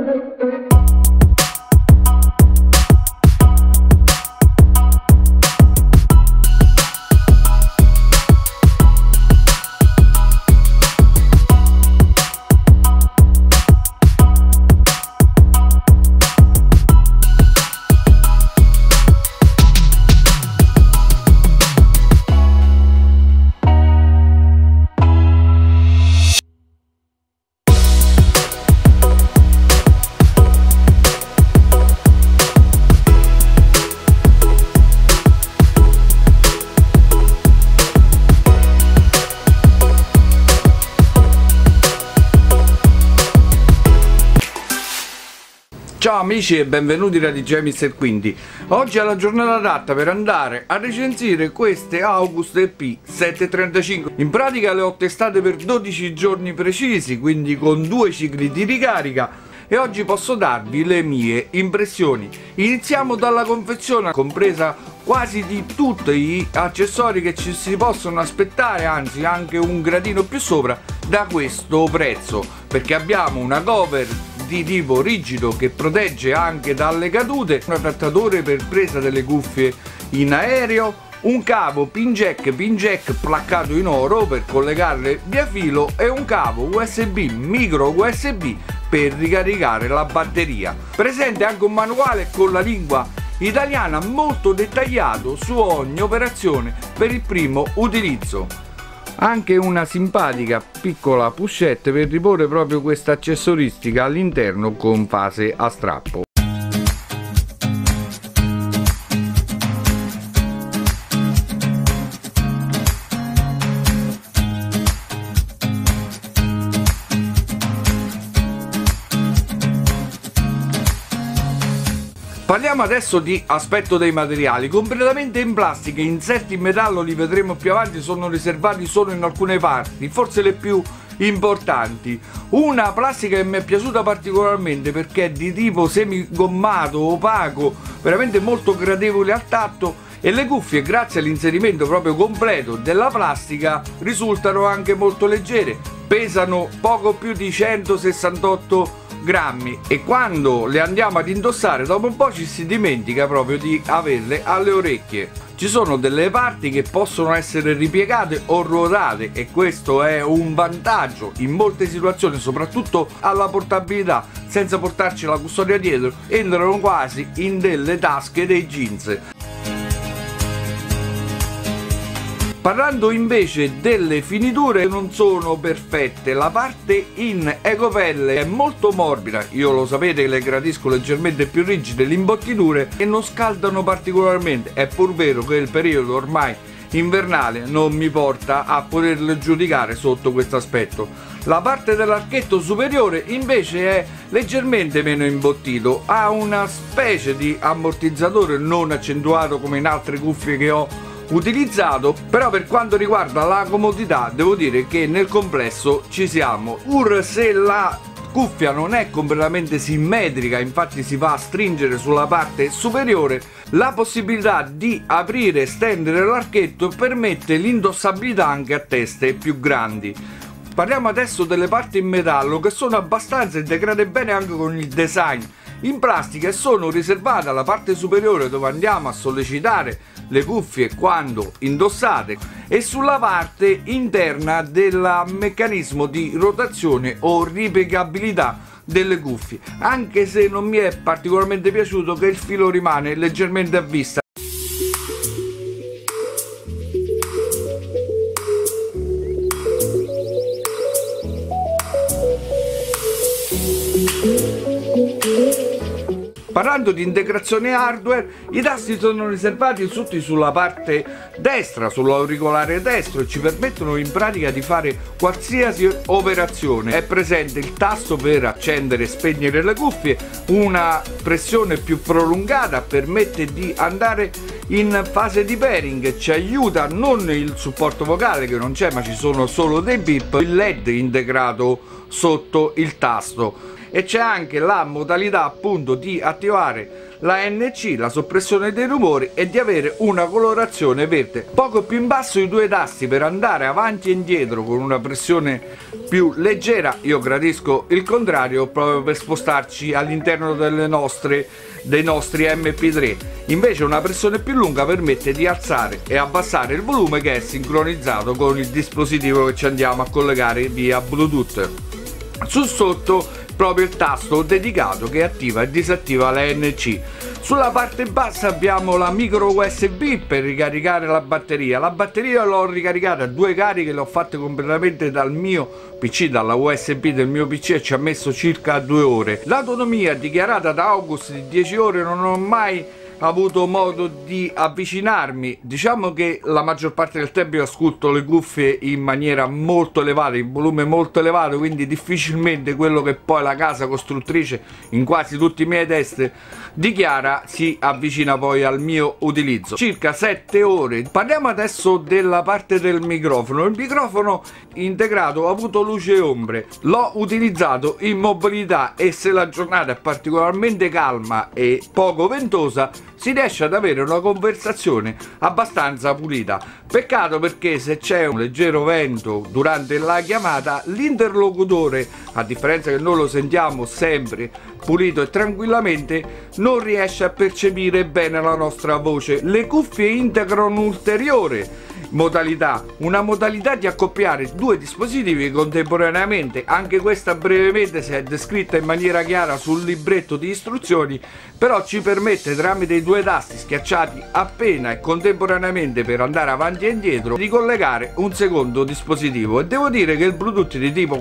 Ciao amici e benvenuti da DJ Mr. Quinty. Oggi è la giornata adatta per andare a recensire queste August EP 735. In pratica le ho testate per 12 giorni precisi, quindi con 2 cicli di ricarica, e oggi posso darvi le mie impressioni. Iniziamo dalla confezione, compresa quasi di tutti gli accessori che ci si possono aspettare, anzi anche un gradino più sopra da questo prezzo, perché abbiamo una cover di tipo rigido che protegge anche dalle cadute, un adattatore per presa delle cuffie in aereo, un cavo pin jack placcato in oro per collegarle via filo e un cavo USB micro USB per ricaricare la batteria. Presente anche un manuale con la lingua italiana molto dettagliato su ogni operazione per il primo utilizzo. Anche una simpatica piccola pochette per riporre proprio questa accessoristica all'interno con fase a strappo. Parliamo adesso di aspetto dei materiali. Completamente in plastica, inserti in metallo li vedremo più avanti, sono riservati solo in alcune parti, forse le più importanti. Una plastica che mi è piaciuta particolarmente perché è di tipo semigommato, opaco, veramente molto gradevole al tatto, e le cuffie, grazie all'inserimento proprio completo della plastica, risultano anche molto leggere, pesano poco più di 168 grammi e quando le andiamo ad indossare dopo un po' ci si dimentica proprio di averle alle orecchie. Ci sono delle parti che possono essere ripiegate o ruotate e questo è un vantaggio in molte situazioni, soprattutto alla portabilità. Senza portarci la custodia dietro entrano quasi in delle tasche dei jeans. Parlando invece delle finiture, non sono perfette. La parte in ecopelle è molto morbida, io lo sapete che le gradisco leggermente più rigide, le imbottiture, e non scaldano particolarmente. È pur vero che il periodo ormai invernale non mi porta a poterle giudicare sotto questo aspetto. La parte dell'archetto superiore invece è leggermente meno imbottito, ha una specie di ammortizzatore non accentuato come in altre cuffie che ho utilizzato, però per quanto riguarda la comodità devo dire che nel complesso ci siamo. Pur se la cuffia non è completamente simmetrica, infatti si va a stringere sulla parte superiore, la possibilità di aprire e stendere l'archetto permette l'indossabilità anche a teste più grandi. Parliamo adesso delle parti in metallo, che sono abbastanza integrate bene anche con il design in plastica e sono riservate alla parte superiore dove andiamo a sollecitare le cuffie quando indossate e sulla parte interna del meccanismo di rotazione o ripiegabilità delle cuffie, anche se non mi è particolarmente piaciuto che il filo rimane leggermente a vista. Parlando di integrazione hardware, i tasti sono riservati tutti sulla parte destra, sull'auricolare destro, e ci permettono in pratica di fare qualsiasi operazione. È presente il tasto per accendere e spegnere le cuffie, una pressione più prolungata permette di andare in fase di pairing, ci aiuta non il supporto vocale che non c'è ma ci sono solo dei bip, il LED integrato sotto il tasto. e c'è anche la modalità appunto di attivare la NC, la soppressione dei rumori, e di avere una colorazione verde. Poco più in basso i due tasti per andare avanti e indietro con una pressione più leggera, io gradisco il contrario proprio per spostarci all'interno dei nostri MP3. Invece una pressione più lunga permette di alzare e abbassare il volume, che è sincronizzato con il dispositivo che ci andiamo a collegare via Bluetooth. Sul sotto proprio il tasto dedicato che attiva e disattiva la NC. Sulla parte bassa abbiamo la micro USB per ricaricare la batteria. La batteria l'ho ricaricata a 2 cariche, le ho fatte completamente dal mio PC, dalla USB del mio PC, e ci ha messo circa 2 ore. L'autonomia dichiarata da August di 10 ore, non ho mai avuto modo di avvicinarmi. Diciamo che la maggior parte del tempo io ascolto le cuffie in maniera molto elevata, in volume molto elevato, quindi difficilmente quello che poi la casa costruttrice in quasi tutti i miei test dichiara si avvicina poi al mio utilizzo. Circa 7 ore. Parliamo adesso della parte del microfono. Il microfono integrato ha avuto luce e ombre, l'ho utilizzato in mobilità, e se la giornata è particolarmente calma e poco ventosa si riesce ad avere una conversazione abbastanza pulita. Peccato perché se c'è un leggero vento durante la chiamata, l'interlocutore, a differenza che noi lo sentiamo sempre pulito e tranquillamente, non riesce a percepire bene la nostra voce. Le cuffie integrano un'ulteriore modalità, una modalità di accoppiare 2 dispositivi contemporaneamente. Anche questa brevemente si è descritta in maniera chiara sul libretto di istruzioni, però ci permette, tramite i 2 tasti schiacciati appena e contemporaneamente per andare avanti e indietro, di collegare un secondo dispositivo. E devo dire che il Bluetooth di tipo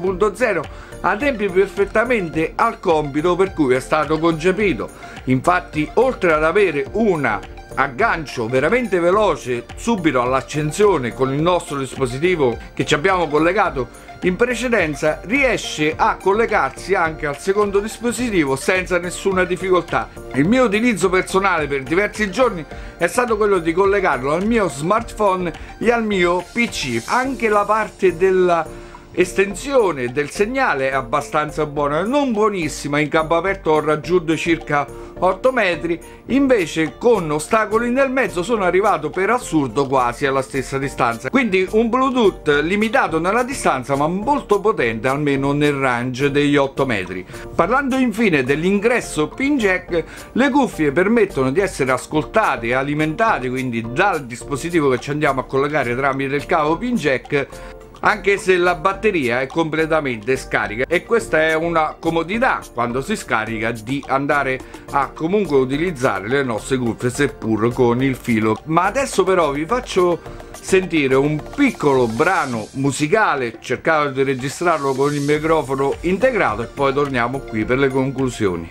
4.0 adempie perfettamente al compito per cui è stato concepito. Infatti, oltre ad avere una aggancio veramente veloce subito all'accensione con il nostro dispositivo che ci abbiamo collegato in precedenza, riesce a collegarsi anche al secondo dispositivo senza nessuna difficoltà. Il mio utilizzo personale per diversi giorni è stato quello di collegarlo al mio smartphone e al mio PC. Anche la parte della estensione del segnale è abbastanza buona, non buonissima. In campo aperto ho raggiunto circa 8 metri, invece con ostacoli nel mezzo sono arrivato per assurdo quasi alla stessa distanza. Quindi un Bluetooth limitato nella distanza ma molto potente, almeno nel range degli 8 metri. Parlando infine dell'ingresso pin jack, le cuffie permettono di essere ascoltate e alimentate quindi dal dispositivo che ci andiamo a collegare tramite il cavo pin jack, anche se la batteria è completamente scarica, e questa è una comodità quando si scarica, di andare a comunque utilizzare le nostre cuffie seppur con il filo. Ma adesso però vi faccio sentire un piccolo brano musicale, cercavo di registrarlo con il microfono integrato, e poi torniamo qui per le conclusioni.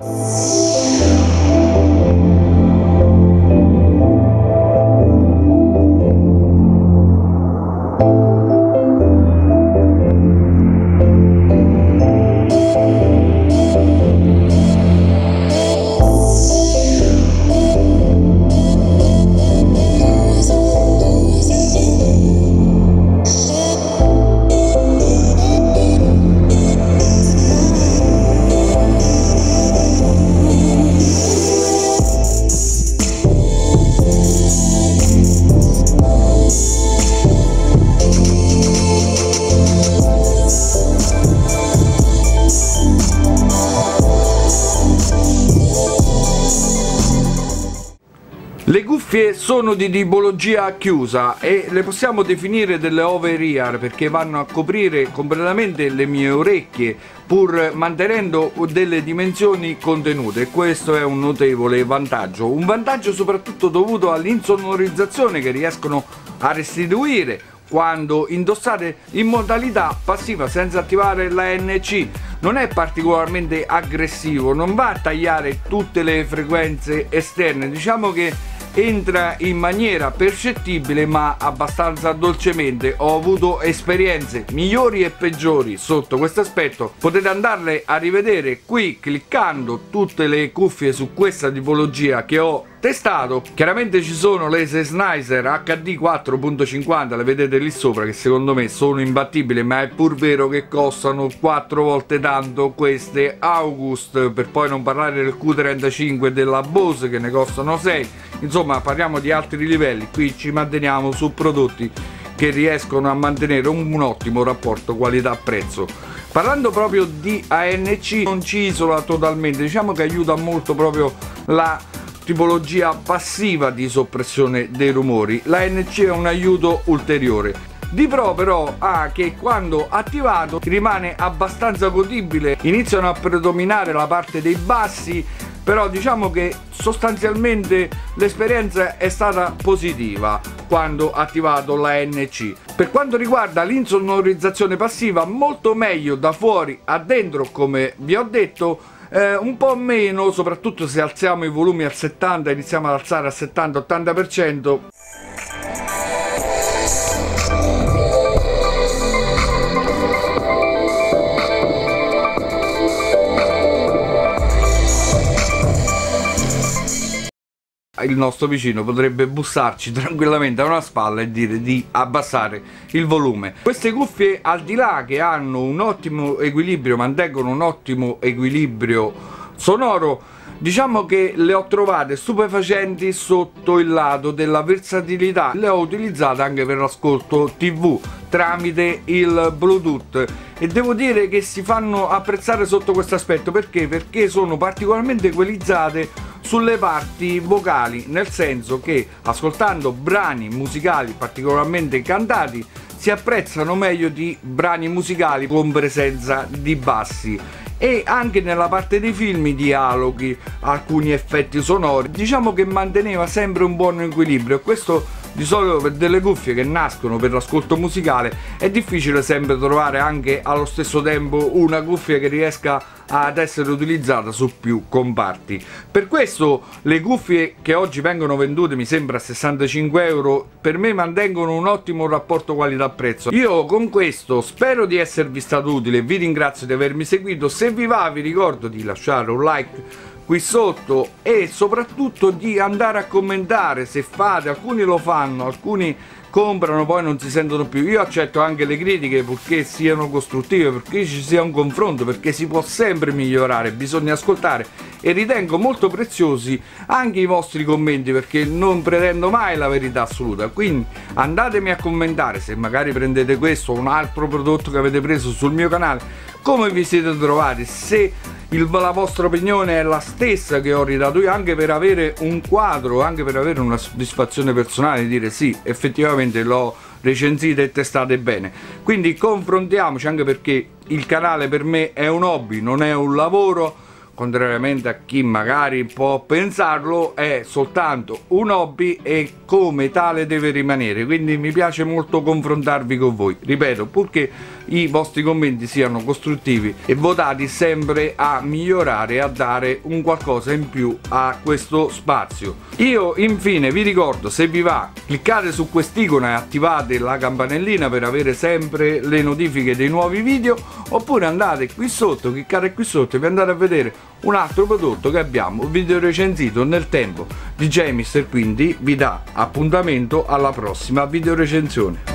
Le cuffie sono di tipologia chiusa e le possiamo definire delle over-ear perché vanno a coprire completamente le mie orecchie, pur mantenendo delle dimensioni contenute. Questo è un notevole vantaggio, un vantaggio soprattutto dovuto all'insonorizzazione che riescono a restituire quando indossate in modalità passiva senza attivare la NC. Non è particolarmente aggressivo, non va a tagliare tutte le frequenze esterne, diciamo che entra in maniera percettibile ma abbastanza dolcemente. Ho avuto esperienze migliori e peggiori sotto questo aspetto, potete andarle a rivedere qui cliccando tutte le cuffie su questa tipologia che ho testato. Chiaramente ci sono le Sennheiser HD 4.50, le vedete lì sopra, che secondo me sono imbattibili, ma è pur vero che costano 4 volte tanto queste August, per poi non parlare del Q35 e della Bose che ne costano 6. Insomma, parliamo di altri livelli. Qui ci manteniamo su prodotti che riescono a mantenere un ottimo rapporto qualità-prezzo. Parlando proprio di ANC, non ci isola totalmente, diciamo che aiuta molto proprio la tipologia passiva di soppressione dei rumori. L'ANC è un aiuto ulteriore. Di pro però ha che quando attivato rimane abbastanza godibile, iniziano a predominare la parte dei bassi, però diciamo che sostanzialmente l'esperienza è stata positiva quando attivato l'ANC. Per quanto riguarda l'insonorizzazione passiva, molto meglio da fuori a dentro, come vi ho detto, un po' meno, soprattutto se alziamo i volumi al 70, iniziamo ad alzare al 70-80%. Il nostro vicino potrebbe bussarci tranquillamente a una spalla e dire di abbassare il volume. Queste cuffie, al di là che hanno un ottimo equilibrio, mantengono un ottimo equilibrio sonoro, diciamo che le ho trovate stupefacenti sotto il lato della versatilità. Le ho utilizzate anche per l'ascolto TV tramite il Bluetooth e devo dire che si fanno apprezzare sotto questo aspetto. Perché sono particolarmente equalizzate sulle parti vocali, nel senso che ascoltando brani musicali particolarmente cantati si apprezzano meglio di brani musicali con presenza di bassi. E anche nella parte dei film, i dialoghi, alcuni effetti sonori, diciamo che manteneva sempre un buon equilibrio. Questo di solito per delle cuffie che nascono per l'ascolto musicale è difficile sempre trovare anche allo stesso tempo una cuffia che riesca ad essere utilizzata su più comparti. Per questo le cuffie che oggi vengono vendute, mi sembra a 65 euro, per me mantengono un ottimo rapporto qualità-prezzo. Io con questo spero di esservi stato utile, vi ringrazio di avermi seguito. Se vi va vi ricordo di lasciare un like qui sotto e soprattutto di andare a commentare se fate. Alcuni lo fanno, alcuni comprano poi non si sentono più. Io accetto anche le critiche purché siano costruttive, perché ci sia un confronto, perché si può sempre migliorare, bisogna ascoltare, e ritengo molto preziosi anche i vostri commenti, perché non pretendo mai la verità assoluta. Quindi andatemi a commentare se magari prendete questo o un altro prodotto che avete preso sul mio canale, come vi siete trovati, se la vostra opinione è la stessa che ho ridato io, anche per avere un quadro, anche per avere una soddisfazione personale di dire sì, effettivamente l'ho recensite e testate bene. Quindi confrontiamoci, anche perché il canale per me è un hobby, non è un lavoro, contrariamente a chi magari può pensarlo, è soltanto un hobby e come tale deve rimanere. Quindi mi piace molto confrontarvi con voi, ripeto, purché i vostri commenti siano costruttivi e votati sempre a migliorare e a dare un qualcosa in più a questo spazio. Io infine vi ricordo, se vi va, cliccate su quest'icona e attivate la campanellina per avere sempre le notifiche dei nuovi video, oppure andate qui sotto, cliccate qui sotto e vi andate a vedere un altro prodotto che abbiamo video recensito nel tempo. DJ Mister quindi vi dà appuntamento alla prossima video recensione.